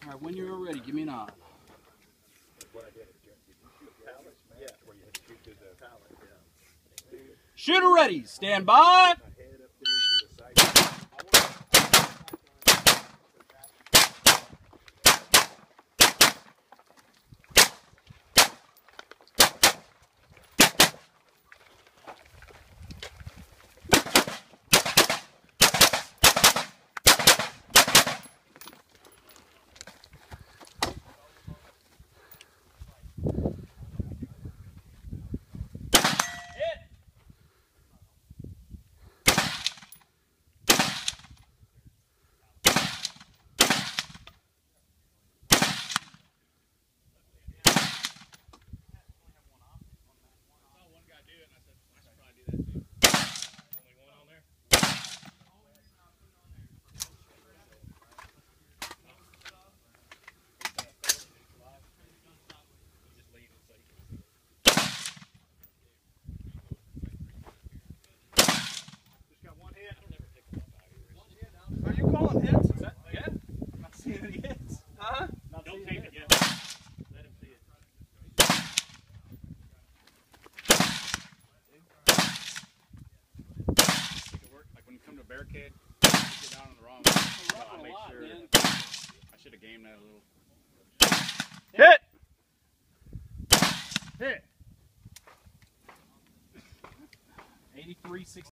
All right, when you're ready, give me a nod. Shooter ready. Stand by. Are you calling hits? Is that, yeah? Not seeing any hits. Huh? Don't take it yet. Let him see it. Make it work. Like when you come to a barricade, you get down on the wrong one. So I make sure. I should have gamed that a little. Hit! Hit! 83-60.